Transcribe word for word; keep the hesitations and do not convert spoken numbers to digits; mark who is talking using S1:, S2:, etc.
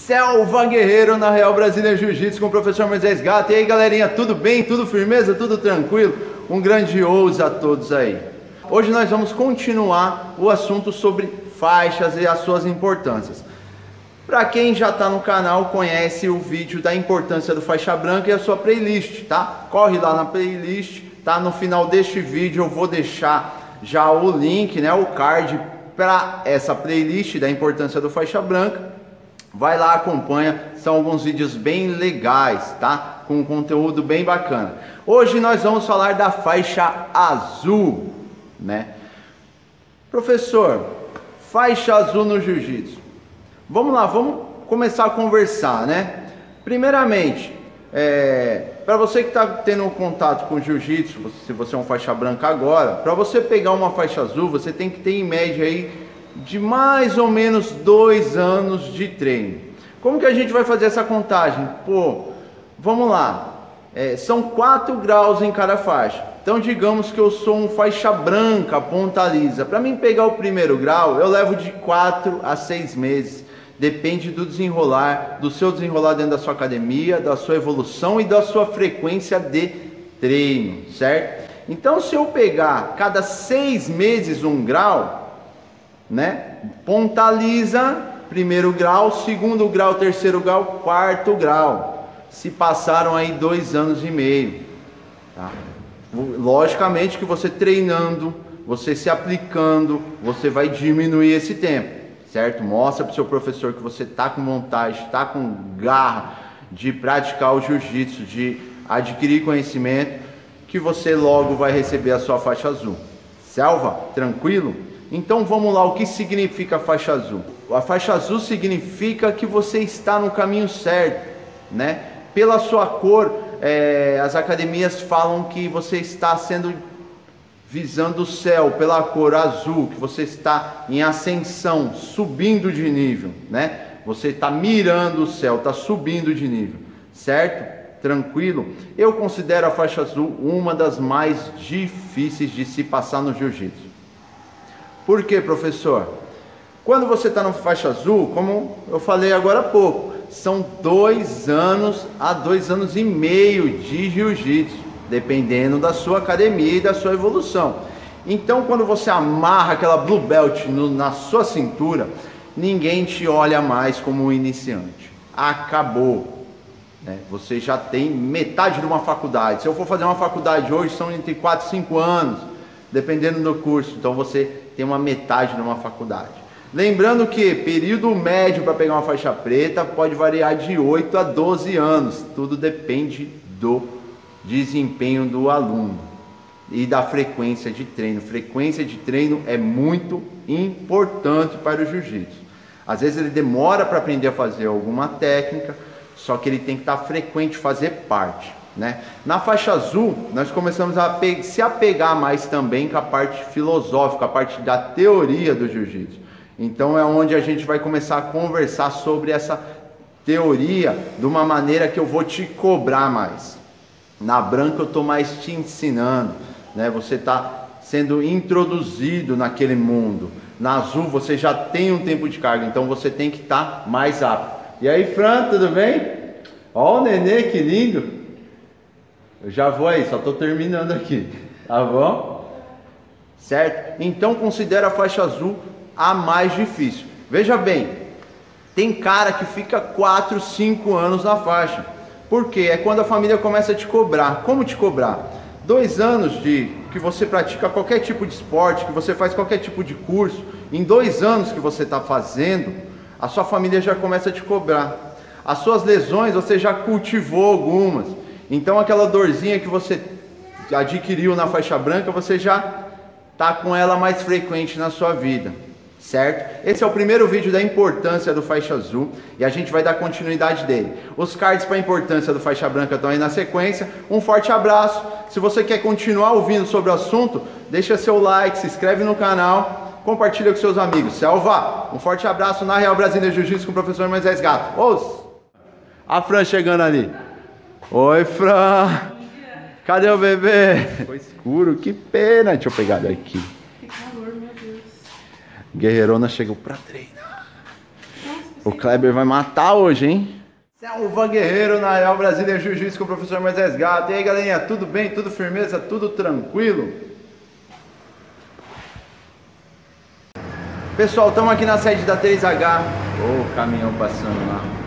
S1: Selva Guerreiro na Real Brasília Jiu-Jitsu com o professor Moisés Gato. E aí, galerinha, tudo bem? Tudo firmeza? Tudo tranquilo? Um grandioso a todos aí. Hoje nós vamos continuar o assunto sobre faixas e as suas importâncias. Para quem já está no canal, conhece o vídeo da importância do faixa branca e a sua playlist, tá? Corre lá na playlist, tá? No final deste vídeo eu vou deixar já o link, né? O card para essa playlist da importância do faixa branca. Vai lá, acompanha, são alguns vídeos bem legais, tá? Com um conteúdo bem bacana. Hoje nós vamos falar da faixa azul, né? Professor, faixa azul no jiu-jitsu. Vamos lá, vamos começar a conversar, né? Primeiramente, é, para você que está tendo um contato com jiu-jitsu, se você é um faixa branca agora, para você pegar uma faixa azul, você tem que ter em média aí de mais ou menos dois anos de treino. Como que a gente vai fazer essa contagem? Pô, vamos lá, é, são quatro graus em cada faixa. Então digamos que eu sou um faixa branca, ponta lisa. Para mim pegar o primeiro grau, eu levo de quatro a seis meses. Depende do desenrolar, do seu desenrolar dentro da sua academia, da sua evolução e da sua frequência de treino, certo? Então se eu pegar cada seis meses um grau, né? Ponta lisa, primeiro grau, segundo grau, terceiro grau, quarto grau. Se passaram aí dois anos e meio, tá? Logicamente que você treinando, você se aplicando, você vai diminuir esse tempo, certo? Mostra para o seu professor que você está com vontade, está com garra de praticar o jiu-jitsu, de adquirir conhecimento, que você logo vai receber a sua faixa azul. Selva? Tranquilo? Então vamos lá, o que significa a faixa azul? A faixa azul significa que você está no caminho certo, né? Pela sua cor, é, as academias falam que você está sendo visando o céu pela cor azul, que você está em ascensão, subindo de nível, né? Você está mirando o céu, está subindo de nível, certo? Tranquilo? Eu considero a faixa azul uma das mais difíceis de se passar no jiu-jitsu. Por quê, professor? Quando você está no faixa azul, como eu falei agora há pouco, são dois anos a dois anos e meio de jiu-jitsu, dependendo da sua academia e da sua evolução. Então, quando você amarra aquela blue belt no, na sua cintura, ninguém te olha mais como um iniciante. Acabou. Né? Você já tem metade de uma faculdade. Se eu for fazer uma faculdade hoje, são entre quatro e cinco anos, dependendo do curso. Então, você tem uma metade de uma faculdade. Lembrando que período médio para pegar uma faixa preta pode variar de oito a doze anos. Tudo depende do desempenho do aluno e da frequência de treino. Frequência de treino é muito importante para o jiu-jitsu. Às vezes ele demora para aprender a fazer alguma técnica, só que ele tem que estar frequente, fazer parte, né? Na faixa azul nós começamos a se apegar mais também com a parte filosófica, a parte da teoria do jiu-jitsu. Então é onde a gente vai começar a conversar sobre essa teoria de uma maneira que eu vou te cobrar mais. Na branca eu estou mais te ensinando, né? Você está sendo introduzido naquele mundo. Na azul você já tem um tempo de carga, então você tem que estar mais apto. E aí, Fran, tudo bem? Ó o nenê, que lindo. Eu já vou aí, só estou terminando aqui, tá bom? Certo? Então considera a faixa azul a mais difícil. Veja bem, tem cara que fica quatro, cinco anos na faixa. Por quê? É quando a família começa a te cobrar. Como te cobrar? Dois anos de que você pratica qualquer tipo de esporte, que você faz qualquer tipo de curso, em dois anos que você está fazendo, a sua família já começa a te cobrar. As suas lesões você já cultivou algumas. Então aquela dorzinha que você adquiriu na faixa branca, você já está com ela mais frequente na sua vida. Certo? Esse é o primeiro vídeo da importância do faixa azul e a gente vai dar continuidade dele. Os cards para a importância do faixa branca estão aí na sequência. Um forte abraço. Se você quer continuar ouvindo sobre o assunto, deixa seu like, se inscreve no canal, compartilha com seus amigos. Selva, um forte abraço na Real Brasília Jiu-Jitsu com o professor Moisés Gato. Os! A Fran chegando ali. Oi, Fran. Cadê o bebê? Ficou escuro, que pena. Deixa eu pegar daqui.
S2: Que calor, meu Deus.
S1: Guerreirona chegou pra treinar.
S2: Nossa,
S1: O Kleber vai matar hoje, hein? Selva Guerreiro na Real Brasília Jiu-Jitsu com o professor Moisés Gato. E aí, galerinha, tudo bem? Tudo firmeza? Tudo tranquilo? Pessoal, estamos aqui na sede da três H. Ô, oh, caminhão passando lá.